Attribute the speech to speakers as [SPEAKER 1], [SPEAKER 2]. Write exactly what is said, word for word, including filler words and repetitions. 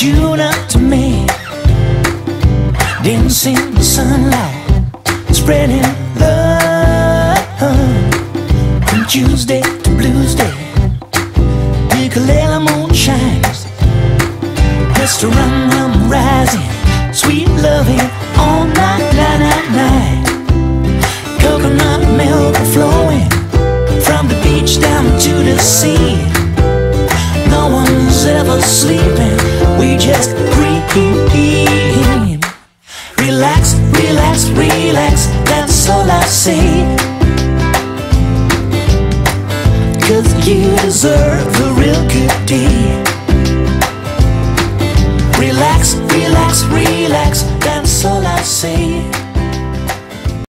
[SPEAKER 1] June up to May, dancing in the sunlight, spreading love. From Tuesday to Bluesday, Ukulele moon shines, restaurant rum rising, sweet loving all night, night, night, night. Coconut milk flowing from the beach down to the sea. No one's ever sleeping, we just dream. Relax, relax, relax, that's all I say. 'Cause you deserve a real good day. Relax, relax, relax, that's all I say.